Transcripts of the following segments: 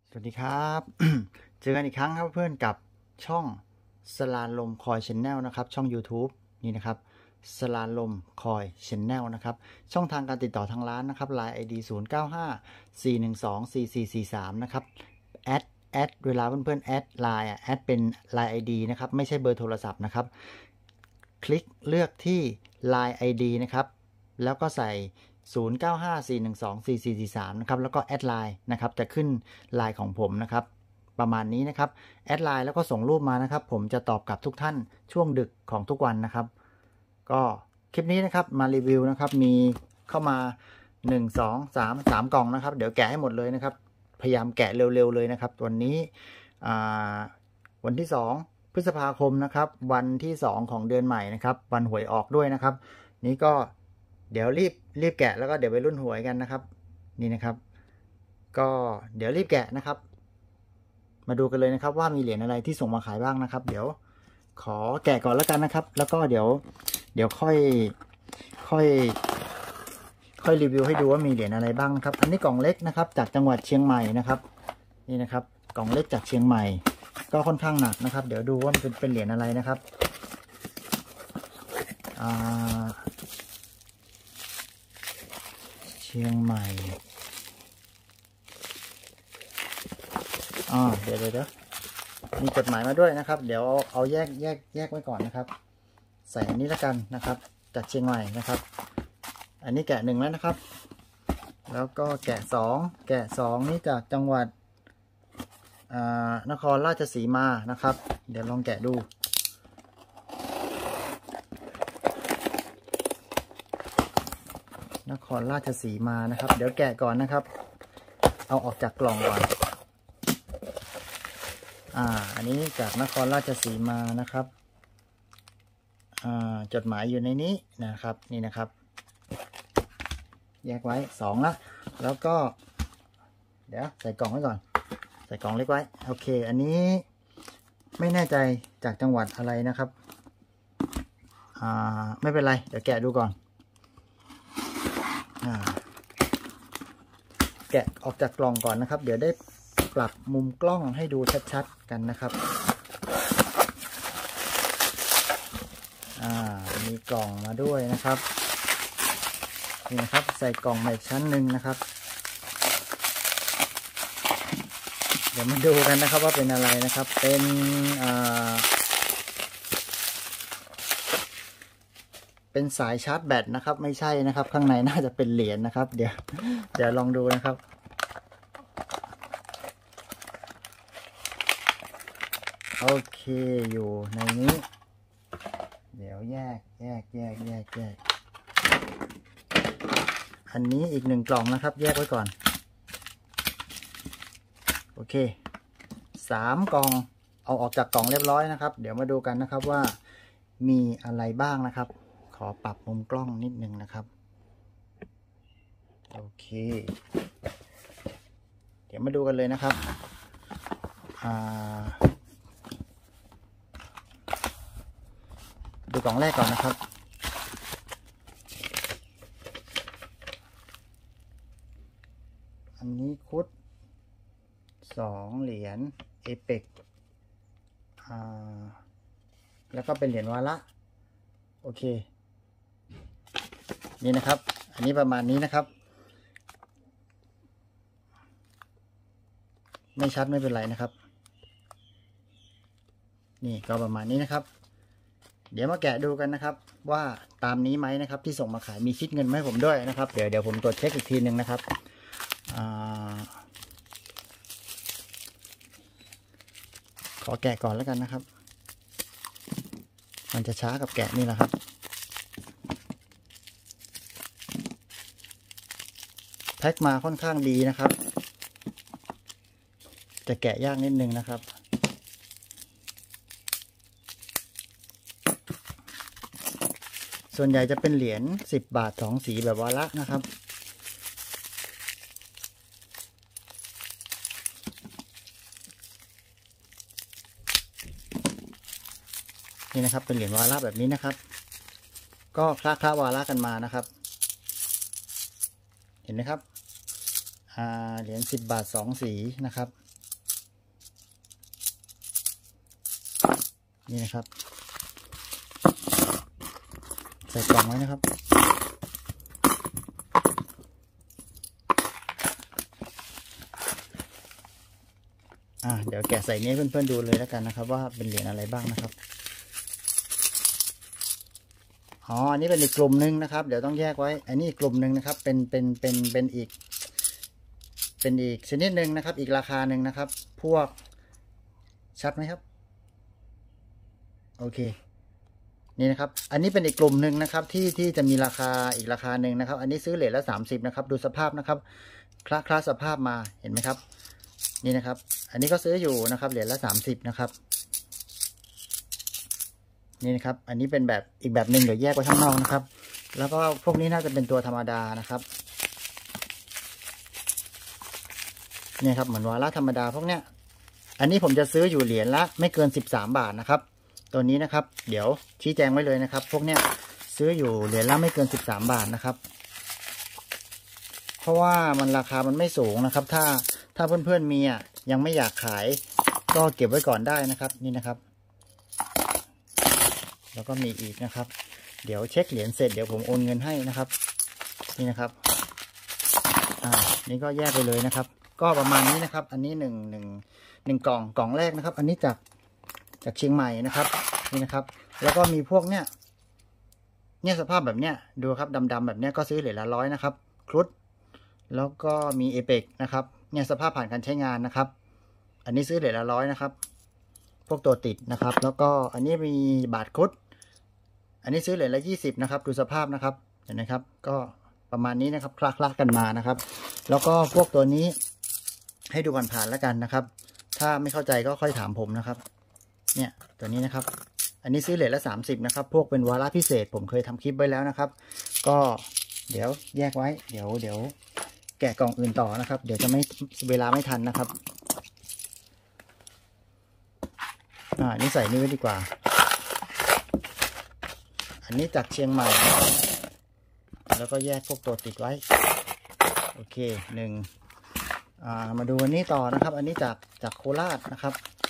สวัสดีครับ เจอกันอีกครั้งครับเพื่อนกับช่องสลาลมคอยชแนลนะครับช่อง YouTube นี่นะครับสลาลมคอยชแนลนะครับช่องทางการติดต่อทางร้านนะครับ Line ID 0954124443นะครับแอดเวลาเพื่อนๆแอดไลน์แอดเป็น Line ID นะครับไม่ใช่เบอร์โทรศัพท์นะครับคลิกเลือกที่ Line ID นะครับแล้วก็ใส่0954124443นะครับแล้วก็แอดไลน์นะครับจะขึ้นไลน์ของผมนะครับประมาณนี้นะครับแอดไลน์แล้วก็ส่งรูปมานะครับผมจะตอบกลับทุกท่านช่วงดึกของทุกวันนะครับก็คลิปนี้นะครับมารีวิวนะครับมีเข้ามา1 2 3กล่องนะครับเดี๋ยวแกะให้หมดเลยนะครับพยายามแกะเร็วๆเลยนะครับวันนี้วันที่2พฤษภาคมนะครับวันที่2ของเดือนใหม่นะครับวันหวยออกด้วยนะครับนี้ก็เดี๋ยวรีบแกะแล้วก็เดี๋ยวไปรุ่นหวยกันนะครับนี่นะครับก็เดี๋ยวรีบแกะนะครับมาดูกันเลยนะครับว่ามีเหรียญอะไรที่ส่งมาขายบ้างนะครับเดี๋ยวขอแกะก่อนแล้วกันนะครับแล้วก็เดี๋ยวค่อยรีวิวให้ดูว่ามีเหรียญอะไรบ้างครับอันนี้กล่องเล็กนะครับจากจังหวัดเชียงใหม่นะครับนี่นะครับกล่องเล็กจากเชียงใหม่ก็ค่อนข้างหนักนะครับเดี๋ยวดูว่ามันเป็นเหรียญอะไรนะครับเชียงใหม่เดี๋ยวมีจดหมายมาด้วยนะครับเดี๋ยวเอาแยกไว้ก่อนนะครับใส่อันนี้แล้วกันนะครับจากเชียงใหม่นะครับอันนี้แกะ1แล้วนะครับแล้วก็แกะ2นี่จากจังหวัดนครราชสีมานะครับเดี๋ยวลองแกะดูนครราชสีมานะครับเดี๋ยวแกะก่อนนะครับเอาออกจากกล่องก่อนอันนี้จากนครราชสีมานะครับจดหมายอยู่ในนี้นะครับนี่นะครับแยกไว้2ละแล้วก็เดี๋ยวใส่กล่องไว้ก่อนใส่กล่องเล็กไว้โอเคอันนี้ไม่แน่ใจจากจังหวัดอะไรนะครับไม่เป็นไรเดี๋ยวแกะดูก่อนแกะออกจากกล่องก่อนนะครับเดี๋ยวได้ปรับมุมกล้องให้ดูชัดๆกันนะครับมีกล่องมาด้วยนะครับนี่นะครับใส่กล่องมาอีกชั้นหนึ่งนะครับเดี๋ยวมาดูกันนะครับว่าเป็นอะไรนะครับเป็นสายชาร์จแบตนะครับไม่ใช่นะครับข้างในน่าจะเป็นเหรียญนะครับเดี๋ยวลองดูนะครับโอเคอยู่ในนี้เดี๋ยวแยกอันนี้อีก1กล่องนะครับแยกไว้ก่อนโอเค3กล่องเอาออกจากกล่องเรียบร้อยนะครับเดี๋ยวมาดูกันนะครับว่ามีอะไรบ้างนะครับขอปรับมุมกล้องนิดนึงนะครับโอเคเดี๋ยวมาดูกันเลยนะครับดูกล่องแรกก่อนนะครับอันนี้คุด2เหรียญเอเปกแล้วก็เป็นเหรียญวาระโอเคนี่นะครับอันนี้ประมาณนี้นะครับไม่ชัดไม่เป็นไรนะครับนี่ก็ประมาณนี้นะครับเดี๋ยวมาแกะดูกันนะครับว่าตามนี้ไหมนะครับที่ส่งมาขายมีคิดเงินมาให้ผมด้วยนะครับเดี๋ยวผมตรวจเช็คอีกทีนึงนะครับขอแกะก่อนแล้วกันนะครับมันจะช้ากับแกะนี่แหละครับแพ็คมาค่อนข้างดีนะครับจะแกะยากนิดนึงนะครับส่วนใหญ่จะเป็นเหรียญ10 บาท2 สีแบบวาระนะครับนี่นะครับเป็นเหรียญวาระแบบนี้นะครับก็คละวาระกันมานะครับเห็นไหมครับเหรียญ10 บาท2 สีนะครับนี่นะครับใส่กล่องไว้นะครับเดี๋ยวแกะใส่นี้เพื่อนๆดูเลยแล้วกันนะครับว่าเป็นเหรียญอะไรบ้างนะครับอันนี้เป็นอีกกลุ่มหนึ่งนะครับเดี๋ยวต้องแยกไว้อันนี้อีกกลุ่มหนึ่งนะครับเป็นอีกชนิดหนึ่งนะครับอีกราคาหนึ่งนะครับพวกชัดไหมครับโอเคนี่นะครับอันนี้เป็นอีกกลุ่มหนึ่งนะครับที่จะมีราคาอีกราคาหนึ่งนะครับอันนี้ซื้อเหรียญละ30นะครับดูสภาพนะครับคล้าสภาพมาเห็นไหมครับนี่นะครับอันนี้ก็ซื้ออยู่นะครับเหรียญละ30นะครับนี่นะครับอันนี้เป็นแบบอีกแบบหนึ่งเดี๋ยวแยกไว้ข้างนอกนะครับแล้วก็พวกนี้น่าจะเป็นตัวธรรมดานะครับเนี่ยครับเหมือนวาระธรรมดาพวกเนี้ยอันนี้ผมจะซื้ออยู่เหรียญละไม่เกิน13 บาทนะครับตัวนี้นะครับเดี๋ยวชี้แจงไว้เลยนะครับพวกเนี้ยซื้ออยู่เหรียญละไม่เกิน13 บาทนะครับเพราะว่ามันราคามันไม่สูงนะครับถ้าเพื่อนๆมียังไม่อยากขายก็เก็บไว้ก่อนได้นะครับนี่นะครับแล้วก็มีอีกนะครับเดี๋ยวเช็คเหรียญเสร็จเดี๋ยวผมโอนเงินให้นะครับนี่นะครับนี่ก็แยกไปเลยนะครับก็ประมาณนี้นะครับอันนี้หนึ่งกล่องแรกนะครับอันนี้จากเชียงใหม่นะครับนี่นะครับแล้วก็มีพวกเนี่ยสภาพแบบเนี้ยดูครับดำๆแบบเนี้ยก็ซื้อเหรียญละ100นะครับครุฑแล้วก็มีเอเปกนะครับเนี่ยสภาพผ่านการใช้งานนะครับอันนี้ซื้อเหรียญละ100นะครับพวกตัวติดนะครับแล้วก็อันนี้มีบาทครุฑอันนี้ซื้อเหรียญละ20นะครับดูสภาพนะครับเห็นไหมครับก็ประมาณนี้นะครับคลากันมานะครับแล้วก็พวกตัวนี้ให้ดูผ่านๆแล้วกันนะครับถ้าไม่เข้าใจก็ค่อยถามผมนะครับเนี่ยตัวนี้นะครับอันนี้ซื้อเหรียญละ30นะครับพวกเป็นวาระพิเศษผมเคยทำคลิปไว้แล้วนะครับก็เดี๋ยวแยกไว้เดี๋ยวแกะกล่องอื่นต่อนะครับเดี๋ยวจะไม่เวลาไม่ทันนะครับนี่ใส่นี่ไว้ดีกว่าอันนี้จากเชียงใหม่แล้วก็แยกพวกตัวติดไว้โอเคมาดูอันนี้ต่อนะครับอันนี้จากโคราชนะครับ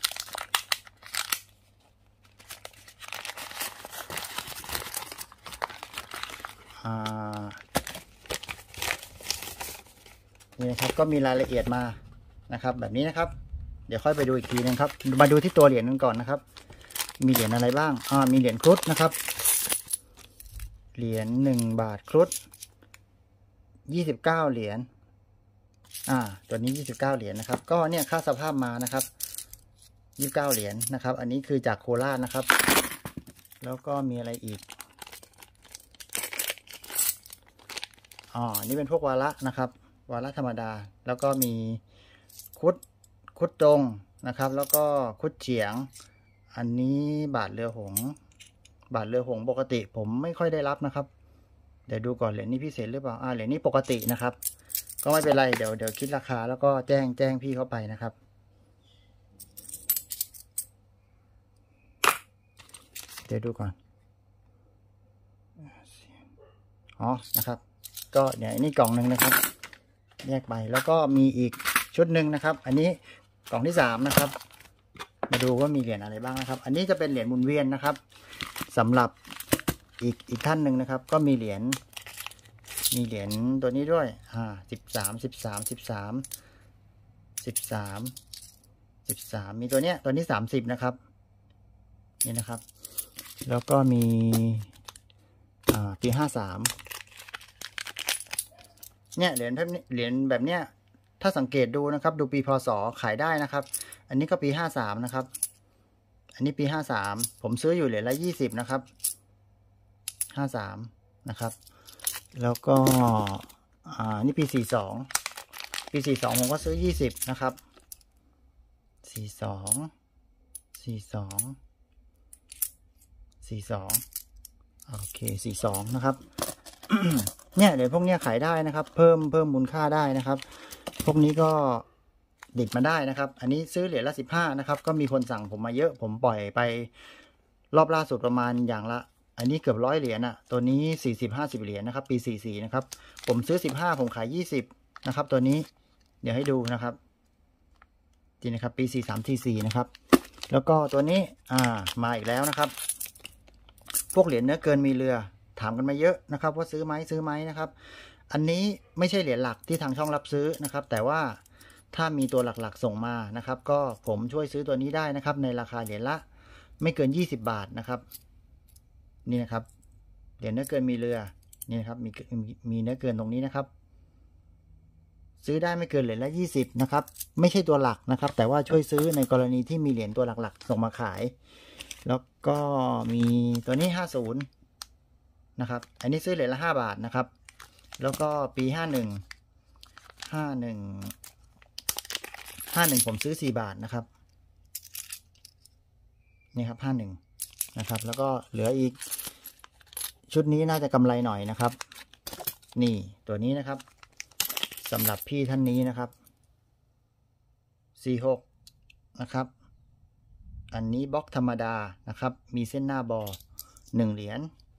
นี่นะครับก็มีรายละเอียดมานะครับแบบนี้นะครับเดี๋ยวค่อยไปดูอีกทีนึงครับมาดูที่ตัวเหรียญกันก่อนนะครับมีเหรียญอะไรบ้างมีเหรียญครุฑนะครับเหรียญ1 บาทครุฑ29เหรียญตัวนี้29เหรียญนะครับก็เนี่ยค่าสภาพมานะครับ29เหรียญนะครับอันนี้คือจากโคราชนะครับแล้วก็มีอะไรอีกนี่เป็นพวกวาระนะครับวาระธรรมดาแล้วก็มีคุดตรงนะครับแล้วก็คุดเฉียงอันนี้บาทเรือหงปกติผมไม่ค่อยได้รับนะครับเดี๋ยวดูก่อนเหรียญนี้พิเศษหรือเปล่าเหรียญนี้ปกตินะครับก็ไม่เป็นไรเดี๋ยวคิดราคาแล้วก็แจ้งพี่เข้าไปนะครับเดี๋ยวดูก่อนนะครับก็เดี๋ยวนี่กล่องหนึ่งนะครับแยกไปแล้วก็มีอีกชุดหนึ่งนะครับอันนี้กล่องที่3นะครับมาดูว่ามีเหรียญอะไรบ้างนะครับอันนี้จะเป็นเหรียญหมุนเวียนนะครับสำหรับอีกท่านหนึ่งนะครับก็มีเหรียญตัวนี้ด้วย13มีตัวนี้30นะครับนี่นะครับแล้วก็มีปี53เนี่ยเหรียญแบบเนี้ยถ้าสังเกตดูนะครับดูปีพศขายได้นะครับอันนี้ก็ปี53นะครับอันนี้ปี53ผมซื้ออยู่เหรียญละ20นะครับ53นะครับแล้วก็นี่ปี42ผมก็ซื้อ20นะครับ42โอเค42นะครับ เนี่ยเดี๋ยวพวกเนี้ยขายได้นะครับเพิ่มมูลค่าได้นะครับพวกนี้ก็ดิดมาได้นะครับอันนี้ซื้อเหรียญละ15นะครับก็มีคนสั่งผมมาเยอะผมปล่อยไปรอบล่าสุดประมาณอย่างละอันนี้เกือบ100เหรียญตัวนี้40-50เหรียญนะครับปี44นะครับผมซื้อ15ผมขาย20นะครับตัวนี้เดี๋ยวให้ดูนะครับนี่นะครับปี4344นะครับแล้วก็ตัวนี้มาอีกแล้วนะครับพวกเหรียญเนื้อเกินมีเรือถามกันมาเยอะนะครับว่าซื้อไหมนะครับอันนี้ไม่ใช่เหรียญหลักที่ทางช่องรับซื้อนะครับแต่ว่าถ้ามีตัวหลักๆส่งมานะครับก็ผมช่วยซื้อตัวนี้ได้นะครับในราคาเหรียญละไม่เกิน20 บาทนะครับนี่นะครับเหรียญเนื้อเกินมีเรือนี่นะครับมีเนื้อเกินตรงนี้นะครับซื้อได้ไม่เกินเหรียญละ20นะครับไม่ใช่ตัวหลักนะครับแต่ว่าช่วยซื้อในกรณีที่มีเหรียญตัวหลักๆส่งมาขายแล้วก็มีตัวนี้50นะครับอันนี้ซื้อเหรียญละ5 บาทนะครับแล้วก็ปี51ผมซื้อ4 บาทนะครับนี่ครับ51นะครับแล้วก็เหลืออีกชุดนี้น่าจะกำไรหน่อยนะครับนี่ตัวนี้นะครับสำหรับพี่ท่านนี้นะครับ46นะครับอันนี้บล็อกธรรมดานะครับมีเส้นหน้าบอ1 เหรียญ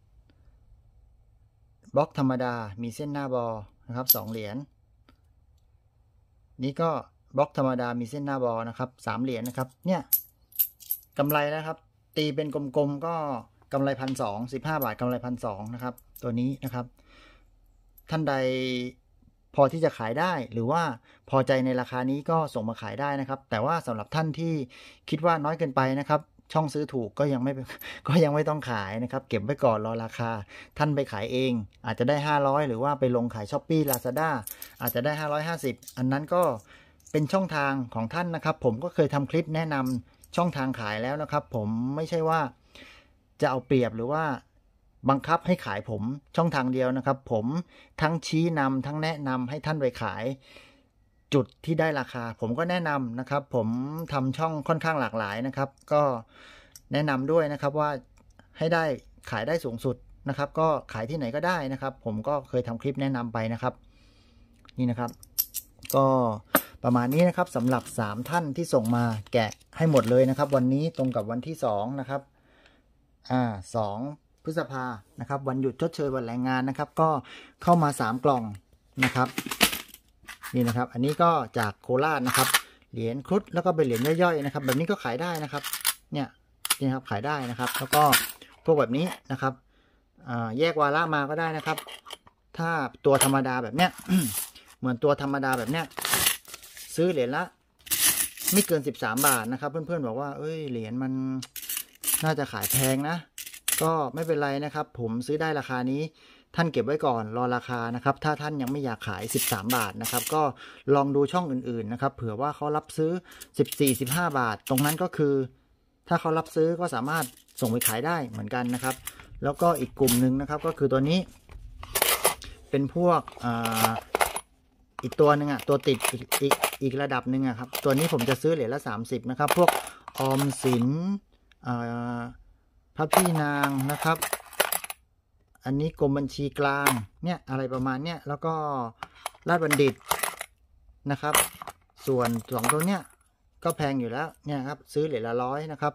บล็อกธรรมดามีเส้นหน้าบอนะครับ2 เหรียญนี่ก็บล็อกธรรมดามีเส้นหน้าบอนะครับ3 เหรียญนะครับเนี่ยกำไรแล้วครับตีเป็นกลมๆก็กำไร1,200 15 บาทกำไร1,200นะครับตัวนี้นะครับท่านใดพอที่จะขายได้หรือว่าพอใจในราคานี้ก็ส่งมาขายได้นะครับแต่ว่าสำหรับท่านที่คิดว่าน้อยเกินไปนะครับช่องซื้อถูกก็ยังไม่ต้องขายนะครับเก็บไว้ก่อนรอราคาท่านไปขายเองอาจจะได้500หรือว่าไปลงขาย Shopee Lazada อาจจะได้550อันนั้นก็เป็นช่องทางของท่านนะครับผมก็เคยทำคลิปแนะนำช่องทางขายแล้วนะครับผมไม่ใช่ว่าจะเอาเปรียบหรือว่าบังคับให้ขายผมช่องทางเดียวนะครับผมทั้งชี้นำทั้งแนะนำให้ท่านไปขายจุดที่ได้ราคาผมก็แนะนำนะครับผมทำช่องค่อนข้างหลากหลายนะครับก็แนะนำด้วยนะครับว่าให้ได้ขายได้สูงสุดนะครับก็ขายที่ไหนก็ได้นะครับผมก็เคยทำคลิปแนะนำไปนะครับนี่นะครับก็ประมาณนี้นะครับสำหรับ3ท่านที่ส่งมาแกะให้หมดเลยนะครับวันนี้ตรงกับวันที่2นะครับ2 พฤษภานะครับวันหยุดชดเชยวันแรงงานนะครับก็เข้ามา3 กล่องนะครับนี่นะครับอันนี้ก็จากโคราชนะครับเหรียญครุฑแล้วก็เป็นเหรียญย่อยๆนะครับแบบนี้ก็ขายได้นะครับเนี่ยนี่ครับขายได้นะครับแล้วก็พวกแบบนี้นะครับแยกวาระมาก็ได้นะครับถ้าตัวธรรมดาแบบเนี้ย เหมือนตัวธรรมดาแบบเนี้ยซื้อเหรียญละไม่เกิน13 บาทนะครับเพื่อนๆบอกว่าเอ้ยเหรียญมันน่าจะขายแพงนะก็ไม่เป็นไรนะครับผมซื้อได้ราคานี้ท่านเก็บไว้ก่อนรอราคานะครับถ้าท่านยังไม่อยากขาย13 บาทนะครับก็ลองดูช่องอื่นๆนะครับเผื่อว่าเขารับซื้อ14-15 บาทตรงนั้นก็คือถ้าเขารับซื้อก็สามารถส่งไปขายได้เหมือนกันนะครับแล้วก็อีกกลุ่มหนึ่งนะครับก็คือตัวนี้เป็นพวกอีกตัวหนึ่งตัวติดอีกระดับหนึ่งครับตัวนี้ผมจะซื้อเหรียญละ30นะครับพวกออมสินพระพี่นางนะครับอันนี้กรมบัญชีกลางเนี่ยอะไรประมาณเนี้ยแล้วก็ราชบัณฑิตนะครับส่วน2ตัวเนี้ยก็แพงอยู่แล้วเนี่ยครับซื้อเหรียญละ100นะครับ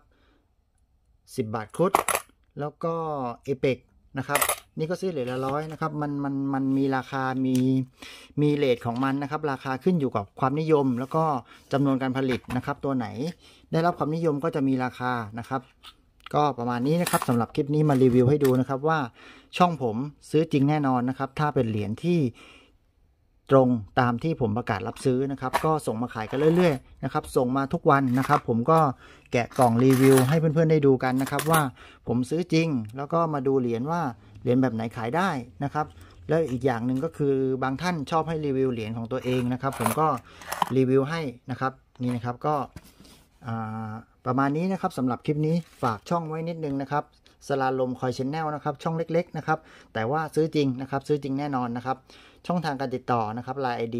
10 บาทครุฑแล้วก็เอเปกนะครับนี่ก็ซื้อเหรียญละ100นะครับมันมีราคามีเรทของมันนะครับราคาขึ้นอยู่กับความนิยมแล้วก็จำนวนการผลิตนะครับตัวไหนได้รับความนิยมก็จะมีราคานะครับก็ประมาณนี้นะครับสำหรับคลิปนี้มารีวิวให้ดูนะครับว่าช่องผมซื้อจริงแน่นอนนะครับถ้าเป็นเหรียญที่ตรงตามที่ผมประกาศรับซื้อนะครับก็ส่งมาขายกันเรื่อยๆนะครับส่งมาทุกวันนะครับผมก็แกะกล่องรีวิวให้เพื่อนๆได้ดูกันนะครับว่าผมซื้อจริงแล้วก็มาดูเหรียญว่าเหรียญแบบไหนขายได้นะครับแล้วอีกอย่างหนึ่งก็คือบางท่านชอบให้รีวิวเหรียญของตัวเองนะครับผมก็รีวิวให้นะครับนี่นะครับก็ประมาณนี้นะครับสำหรับคลิปนี้ฝากช่องไว้นิดนึงนะครับสลาลมคอยชแนลนะครับช่องเล็กๆนะครับแต่ว่าซื้อจริงนะครับซื้อจริงแน่นอนนะครับช่องทางการติดต่อนะครับ LINE ID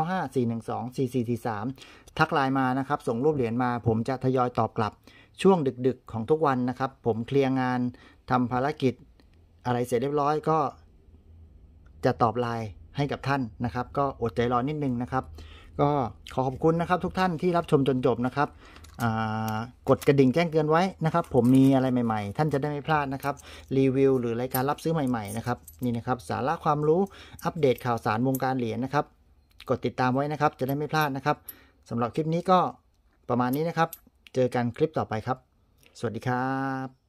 0954124443ทักไลน์มานะครับส่งรูปเหรียญมาผมจะทยอยตอบกลับช่วงดึกๆของทุกวันนะครับผมเคลียร์งานทำภารกิจอะไรเสร็จเรียบร้อยก็จะตอบไลน์ให้กับท่านนะครับก็อดใจรอนิดนึงนะครับก็ขอขอบคุณนะครับทุกท่านที่รับชมจนจบนะครับกดกระดิ่งแจ้งเตือนไว้นะครับผมมีอะไรใหม่ๆท่านจะได้ไม่พลาดนะครับรีวิวหรือรายการรับซื้อใหม่ๆนะครับนี่นะครับสาระความรู้อัปเดตข่าวสารวงการเหรียญนะครับกดติดตามไว้นะครับจะได้ไม่พลาดนะครับสำหรับคลิปนี้ก็ประมาณนี้นะครับเจอกันคลิปต่อไปครับสวัสดีครับ